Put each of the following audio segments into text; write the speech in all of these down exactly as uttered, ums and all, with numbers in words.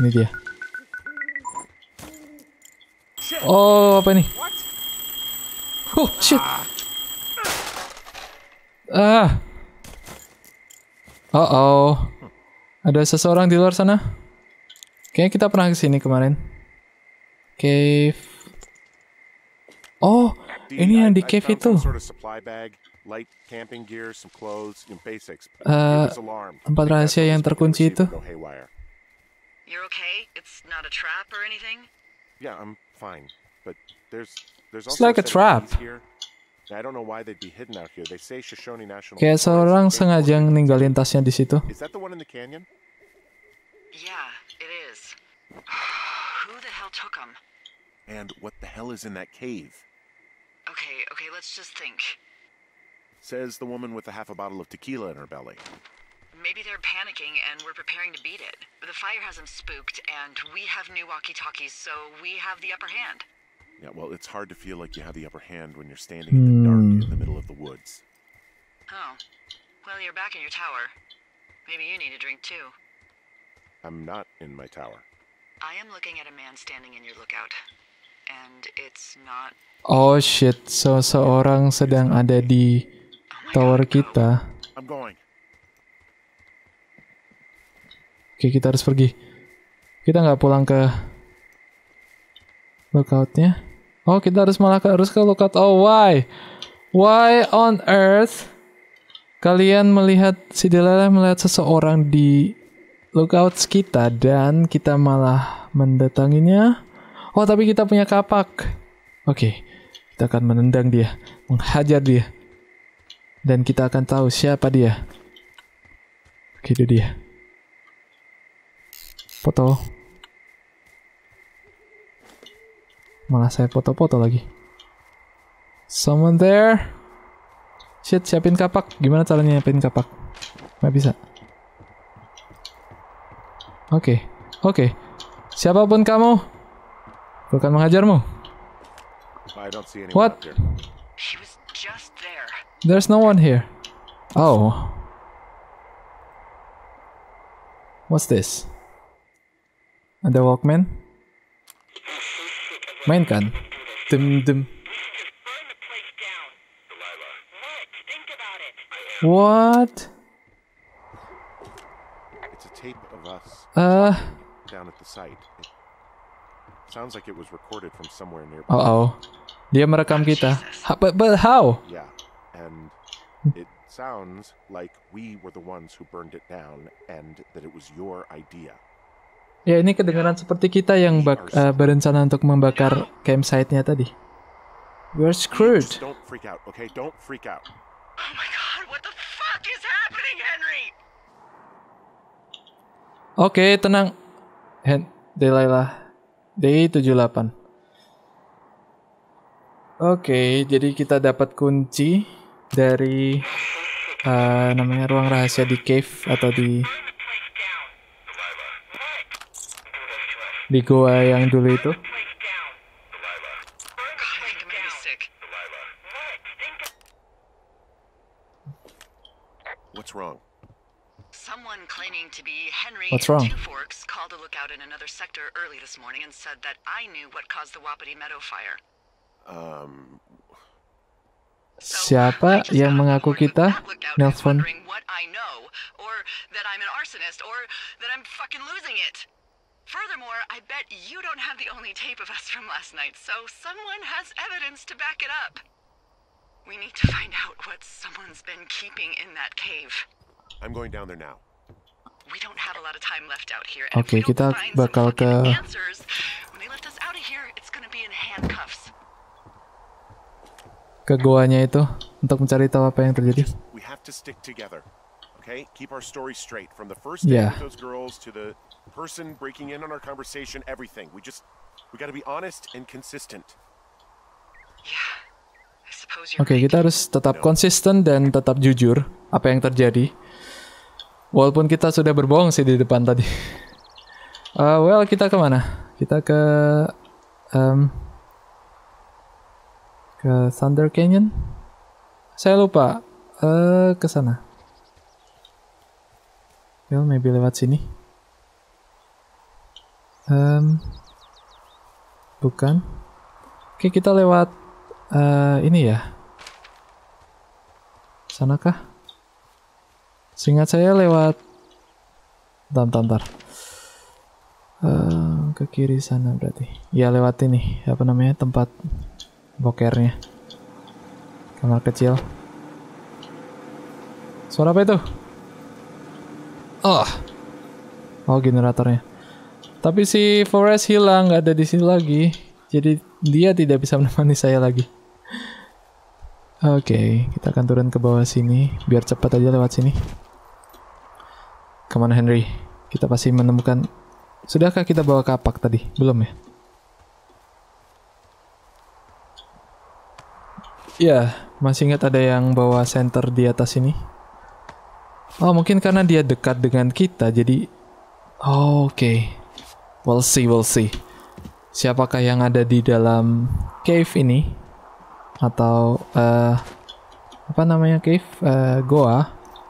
Ini dia. Oh, apa nih? Oh, shit. Ah. Oh, oh. Ada seseorang di luar sana. Kayaknya kita pernah kesini kemarin. Cave. Oh, ini yang di cave itu. Uh, tempat rahasia yang terkunci itu. You're okay? It's not a trap or anything? Yeah, I'm fine. But there's there's It's also like a trap. here. I don't know why they'd be hidden out here. They say Shoshone National. Kayak seorang sengaja ninggalin tasnya di situ. Is that the one in the canyon? Yeah, it is. Who the hell took them? And what the hell is in that cave? Okay, okay, let's just think. Says the woman with a half a bottle of tequila in her belly. Maybe they're panicking and we're preparing to beat it. The fire has them spooked and we have new walkie-talkies, so we have the upper hand. Yeah, well, it's hard to feel like you have the upper hand when you're standing in the dark in the middle of the woods. Oh. Well, you're back in your tower. Maybe you need a drink too. I'm not in my tower. I am looking at a man standing in your lookout. And it's not... Oh shit, so seorang sedang ada di tower kita. I'm going. Oke, kita harus pergi. Kita nggak pulang ke lookoutnya. Oh, kita harus malah ke, harus ke lookout. Oh, why? Why on earth kalian melihat, si Delilah melihat seseorang di lookout kita dan kita malah mendatanginya? Oh, tapi kita punya kapak. Oke, kita akan menendang dia, menghajar dia. Dan kita akan tahu siapa dia. Oke, itu dia. Foto. Malah saya foto-foto lagi. Someone there? Shit, siapin kapak. Gimana caranya nyiapin kapak? Nggak bisa. Oke, okay. oke. Okay. Siapapun kamu, aku akan menghajarmu. What? There's no one here. Oh. What's this? Ada Walkman? Mainkan. Dem dem. What? It's a tape of us Uh. down at the site. It sounds like it was recorded from somewhere nearby. Uh oh. Dia merekam kita. Ha, but, but how? Yeah, and it sounds like we were the ones who burned it down and that it was your idea. Ya, ini kedengaran seperti kita yang bak, uh, berencana untuk membakar campsite-nya tadi. We're screwed. Just don't freak out, okay? Don't freak out. Oh my god, what the fuck is happening, Henry? Oke, okay, tenang. Hen Delilah. D tujuh delapan. Oke, okay, jadi kita dapat kunci dari uh, namanya ruang rahasia di cave atau di di goa yang dulu itu. What's wrong? Someone claiming to be Henry What's wrong? Two Forks called a lookout in another sector early this morning and said that I knew what caused the Wapiti Meadow fire. Um. Siapa yang mengaku kita? Nelson. What I know, or that I'm an arsonist, or that I'm fucking losing it. Furthermore, I bet you don't have the only tape of us from last night, so someone has evidence to back it up. We need to find out what someone's been keeping in that cave. I'm going down there now. We don't have a lot of time left out here. Oke, okay, kita bakal ke answers, when they lift us out of here, it's gonna be in handcuffs. Ke goanya itu untuk mencari tahu apa yang terjadi. We have to stick together. Okay? Keep our story straight from the first day yeah. with those girls to the person breaking in on our conversation, everything. We just we got to be honest and consistent. Yeah. I suppose you're Oke, okay, right. kita harus tetap konsisten dan tetap jujur apa yang terjadi. Walaupun kita sudah berbohong sih di depan tadi. Uh, well, kita kemana? Kita ke um, ke Thunder Canyon? Saya lupa. Uh, ke sana. Well, maybe lewat sini. Um, bukan. Oke, kita lewat uh, ini ya. Sana kah? Seingat saya lewat. Bentar, bentar, bentar. Uh, ke kiri sana berarti. Ya lewat ini. Apa namanya? Tempat bokernya. Kamar kecil. Suara apa itu? Oh. Oh, generatornya. Tapi si Forest hilang, nggak ada di sini lagi. Jadi dia tidak bisa menemani saya lagi. Oke, okay, kita akan turun ke bawah sini. Biar cepat aja lewat sini. Kemana Henry? Kita pasti menemukan... Sudahkah kita bawa kapak tadi? Belum ya? Ya, masih ingat ada yang bawa senter di atas ini. Oh, mungkin karena dia dekat dengan kita, jadi... Oh, oke. Okay. We'll see, we'll see. Siapakah yang ada di dalam cave ini? Atau, uh, apa namanya cave? Uh, goa.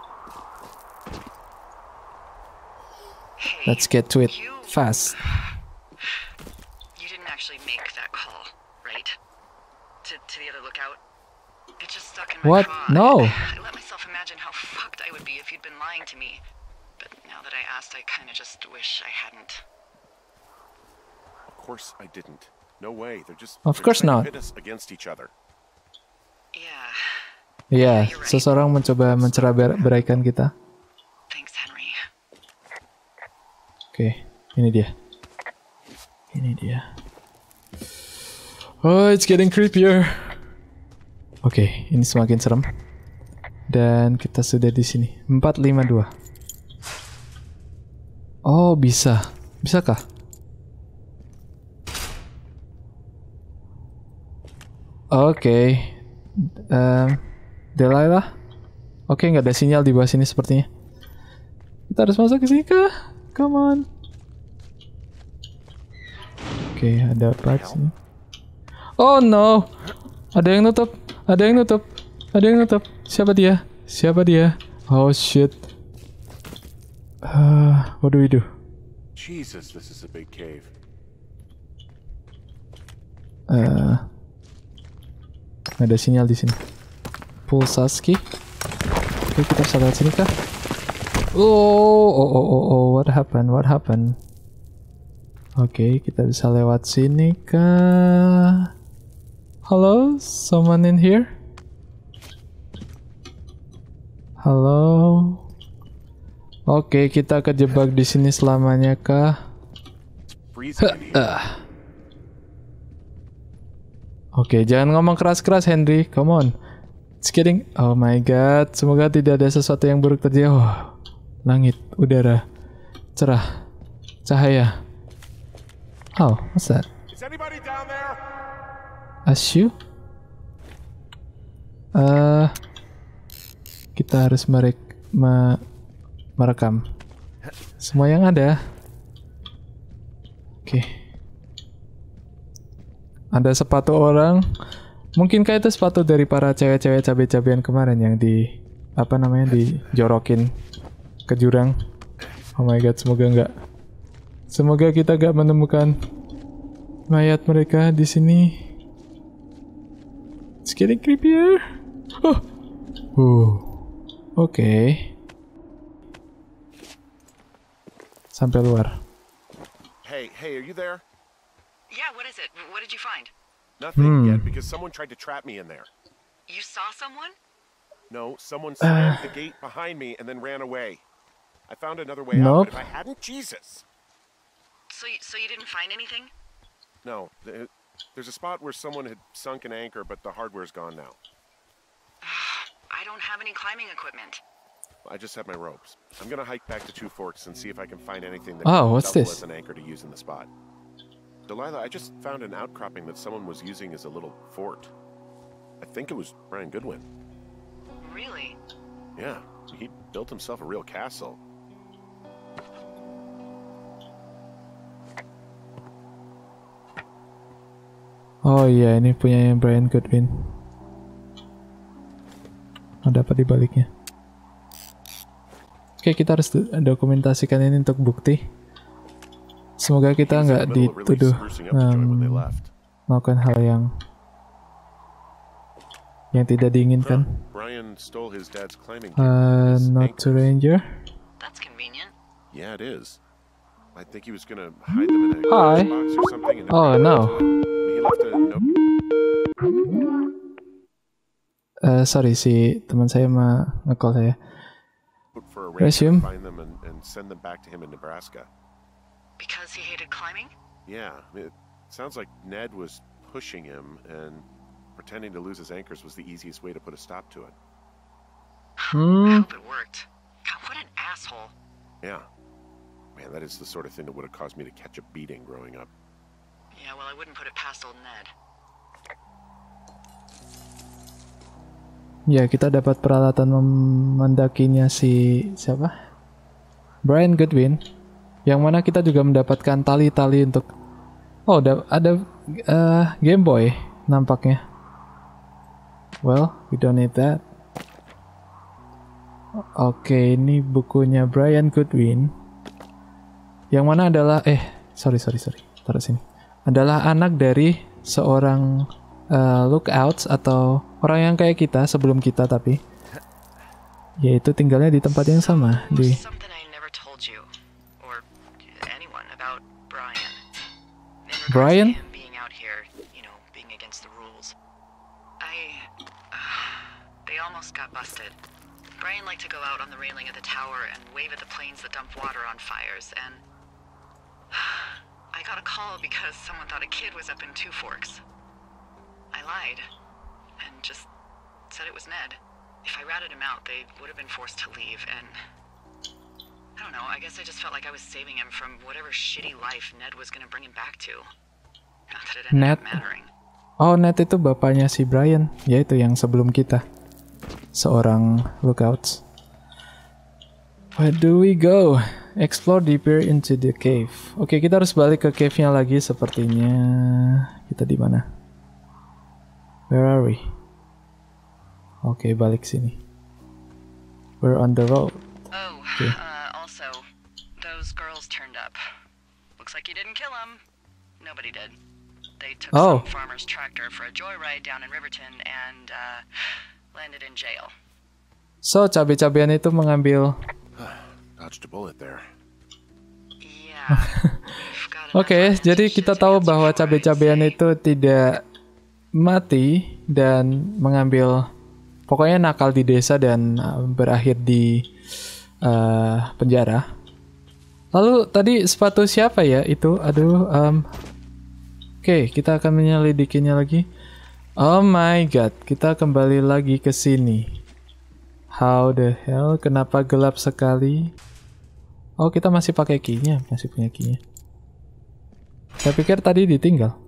Let's get to it fast. You didn't actually make that call, right? To, to the other lookout? It just stuck in my What? craw. No. I let myself imagine how fucked I would be if you'd been lying to me. But now that I asked, I kind of just wish I hadn't. Of course I didn't. No way. They're just Of they're course trying not. to pit us against each other. Yeah. Iya, you're right. seseorang mencoba mencerai-beraikan kita. Thanks, Henry. Oke, ini dia. Ini dia. Oh, it's getting creepier. Oke, ini semakin serem. Dan kita sudah di sini. empat lima dua. Oh, bisa. Bisakah? Oke. Okay. Um, Delilah. Oke, okay, nggak ada sinyal di bawah sini sepertinya. Kita harus masuk ke sini kah? Come on. Oke, okay, ada apa sini? Oh no. Ada yang nutup. Ada yang nutup. Ada yang nutup. Siapa dia? Siapa dia? Oh shit. Uh, what do we do? Jesus, this is a big cave. Uh, ada sinyal di sini. Pulsaski. Oke, kita bisa lewat sini kah? Oh, oh, oh, oh, oh, what happened? What happened? Oke, kita bisa lewat sini kah? Hello, someone in here? Halo. Oke, kita kejebak di sini selamanya kah? Uh. Oke, jangan ngomong keras-keras Henry. Come on. It's getting... Oh my god. Semoga tidak ada sesuatu yang buruk terjadi. Oh, langit, udara, cerah, cahaya. Oh, what's that? Is anybody down there? Ashu? Uh, kita harus merek me, merekam semua yang ada. Oke. Okay. Ada sepatu orang. Mungkinkah itu sepatu dari para cewek-cewek cabe-cabean kemarin yang di apa namanya dijorokin ke jurang? Oh my god, semoga enggak. Semoga kita gak menemukan mayat mereka di sini. It's getting creepier. Oh. Uh. Oke. Okay. Sampai luar. Hey, hey, are you there? Yeah, what is it? What did you find? Nothing Hmm. yet because someone tried to trap me in there. You saw someone? No, someone slammed the gate behind me and then ran away. I found another way Nope. out, but if I hadn't, Jesus. So, y- so you didn't find anything? No, th- there's a spot where someone had sunk an anchor, but the hardware's gone now. I don't have any climbing equipment. I just have my ropes. I'm gonna hike back to Two Forks and see if I can find anything that Oh, can what's double this? as an anchor to use in the spot. Delilah, I just found an outcropping that someone was using as a little fort. I think it was Brian Goodwin. Really? Yeah, he built himself a real castle. Oh iya, ini punya Brian Goodwin. Ada apa di baliknya? Oke, kita harus dokumentasikan ini untuk bukti. Semoga kita nggak dituduh um, melakukan hal yang yang tidak diinginkan. Uh, not to ranger. That's convenient. Yeah, it is. I think he was gonna hide them in a Hi. box or something. And Oh no. He left a note. Uh, sorry si teman saya mah nge-call saya. For a ranger Resume. to find them and, and send them back to him in Nebraska. Because he hated climbing? Yeah, I mean, it sounds like Ned was pushing him, and pretending to lose his anchors was the easiest way to put a stop to it. I Hmm. hope it worked. God, what an asshole. Yeah. Man, that is the sort of thing that would have caused me to catch a beating growing up. Yeah, well, I wouldn't put it past old Ned. Ya, kita dapat peralatan mendakinya si siapa? Brian Goodwin. Yang mana kita juga mendapatkan tali-tali untuk oh, ada ada uh, Game Boy nampaknya. Well, we don't need that. Oke, ini bukunya Brian Goodwin. Yang mana adalah eh sorry sorry sorry taruh sini. Adalah anak dari seorang uh, lookouts atau orang yang kayak kita sebelum kita tapi yaitu tinggalnya di tempat yang sama di Something I never told you or anyone about Brian. In regards Brian? to him being out here, you know, being against the rules. I uh, they almost got busted. Brian liked to go out on the railing of the tower and wave at the planes that dump water on fires, and I got a call because someone thought a kid was up in Two Forks. I lied and just said it was Ned. If I ratted him out, they would have been forced to leave, and I don't know, I guess I just felt like I was saving him from whatever shitty life Ned was gonna bring him back to. Not that it ended Ned? up mattering. Oh, Ned itu bapaknya si Brian, yaitu yang sebelum kita. Seorang lookouts. Where do we go? Explore deeper into the cave. Oke, kita harus balik ke cave-nya lagi sepertinya. Kita di mana? Where are we? Oke, balik sini. We're on the road. Oh, Okay. uh, also, those girls turned up. Looks like you didn't kill them. Nobody did. They took Oh. some farmer's tractor for a joyride down in Riverton and uh, landed in jail. So, cabe-cabean itu mengambil. Dodged a bullet there. Yeah. we've got enough Oke, evidence jadi to kita take tahu up bahwa before I cabe-cabean say- itu tidak mati dan mengambil pokoknya nakal di desa dan uh, berakhir di uh, penjara. Lalu tadi sepatu siapa ya itu? Aduh, um, oke, kita akan menyelidikinya lagi. Oh my god, kita kembali lagi ke sini. How the hell? Kenapa gelap sekali? Oh, kita masih pakai key-nya, masih punya key-nya. Saya pikir tadi ditinggal.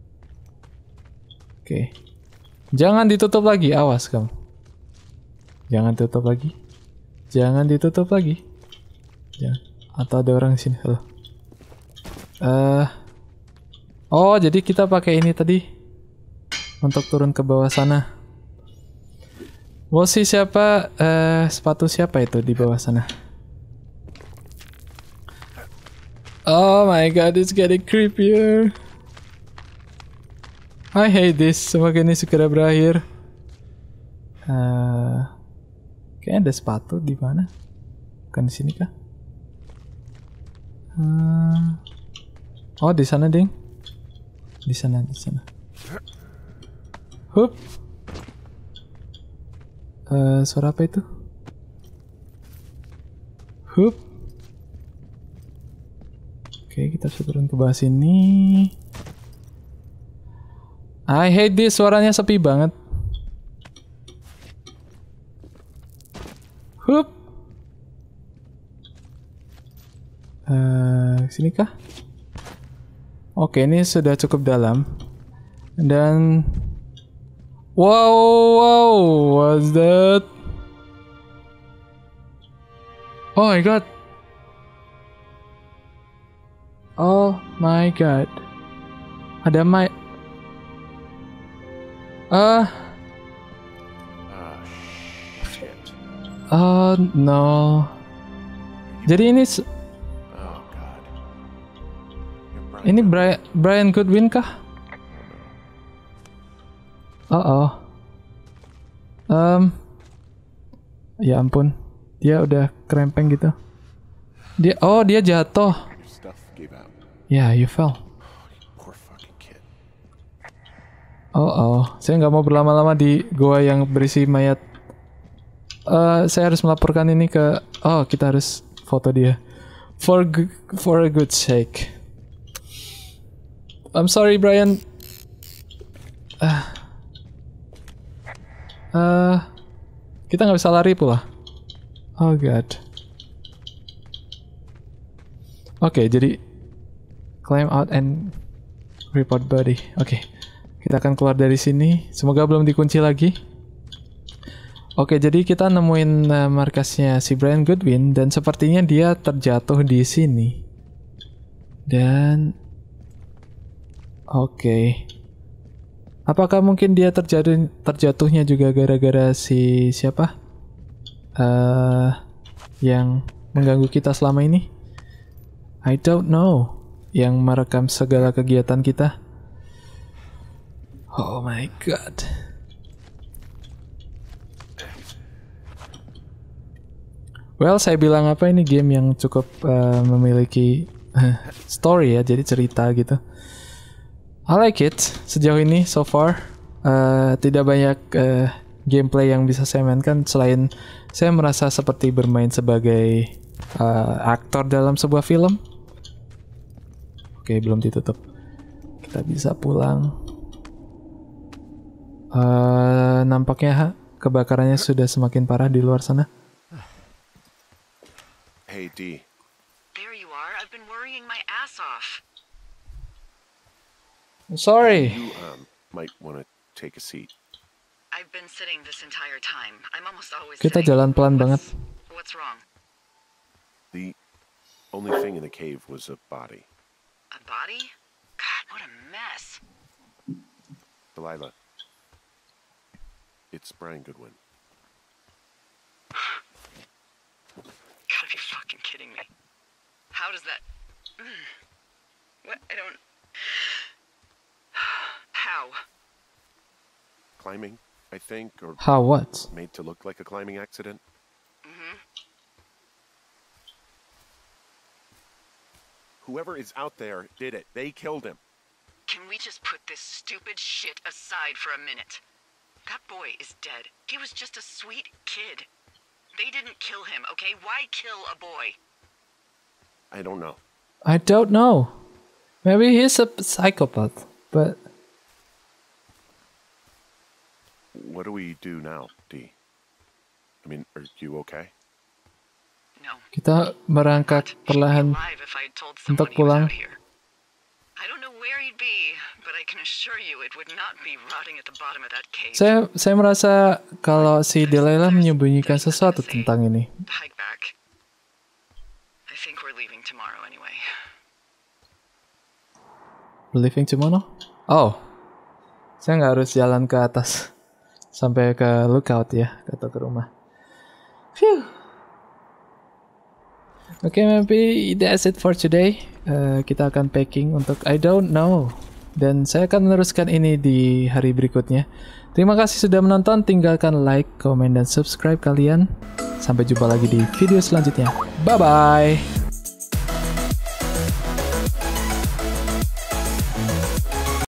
Oke. Jangan ditutup lagi, awas kamu. Jangan tutup lagi. Jangan ditutup lagi. Jangan. Atau ada orang di sini. Halo. Eh. Oh, jadi kita pakai ini tadi untuk turun ke bawah sana. We'll see siapa eh sepatu siapa itu di bawah sana. Oh my god, it's getting creepier. I hate this. Semoga ini segera berakhir. Uh, kayaknya ada sepatu di mana? Bukan di sini kah? Uh, oh, di sana, ding. Di sana, di sana. Hup. Uh, suara apa itu? Hup. Oke, kita bisa turun ke bawah sini. I hate this, suaranya sepi banget. Hup. Uh, sini kah? Oke, ini sudah cukup dalam. Dan wow, wow, what's that? Oh my god. Oh my god. Ada my Ah, Ah, shit. oh no. Jadi ini s- Oh, God. Ini Brian, Brian Goodwin kah? Oh, oh. Um, ya ampun, dia udah krempeng gitu. Dia, oh dia jatuh. Ya, yeah, you fell. Oh, oh, saya nggak mau berlama-lama di goa yang berisi mayat. Uh, saya harus melaporkan ini ke. Oh, kita harus foto dia. For for a good sake. I'm sorry, Brian. Uh, uh, kita nggak bisa lari pula. Oh God. Oke, okay, jadi climb out and report body. Oke, okay. Kita akan keluar dari sini. Semoga belum dikunci lagi. Oke, okay, jadi kita nemuin uh, markasnya si Brian Goodwin dan sepertinya dia terjatuh di sini. Dan oke. Okay. Apakah mungkin dia terjatuh terjatuhnya juga gara-gara si siapa? Uh, yang mengganggu kita selama ini? I don't know. Yang merekam segala kegiatan kita. Oh my God. Well, saya bilang apa, ini game yang cukup uh, memiliki uh, story ya, jadi cerita gitu. I like it sejauh ini so far. Uh, tidak banyak uh, gameplay yang bisa saya mainkan selain saya merasa seperti bermain sebagai uh, aktor dalam sebuah film. Oke, belum ditutup. Kita bisa pulang. Uh, nampaknya kebakarannya sudah semakin parah di luar sana. Hey, D. There you are. I've been worrying my ass off. I'm sorry. You um, might want to take a seat. I've been sitting this entire time. I'm almost always Kita sitting. jalan pelan banget. What's wrong? The only thing in the cave was a body. A body? God, what a mess. Delilah. It's Brian Goodwin. Gotta be fucking kidding me. How does that... What? I don't... How? Climbing, I think, or How what? made to look like a climbing accident. Mm-hmm. Whoever is out there did it. They killed him. Can we just put this stupid shit aside for a minute? That boy is dead. He was just a sweet kid. They didn't kill him, okay? Why kill a boy? I don't know. I don't know. Maybe he's a psychopath, but... What do we do now, D? I mean, are you okay? No. Kita merangkak perlahan Alive if I told untuk someone he was pulang. out here. I don't know where he'd be, but I can assure you it would not be rotting at the bottom of that cave. Saya saya merasa kalau si Delilah menyembunyikan sesuatu tentang ini. Hike back. I think we're leaving tomorrow anyway. Leaving tomorrow? Oh, saya nggak harus jalan ke atas sampai ke lookout ya, atau ke rumah. Phew. Oke, okay, maybe that's it for today. Uh, kita akan packing untuk I don't know. Dan saya akan meneruskan ini di hari berikutnya. Terima kasih sudah menonton. Tinggalkan like, komen, dan subscribe kalian. Sampai jumpa lagi di video selanjutnya. Bye-bye.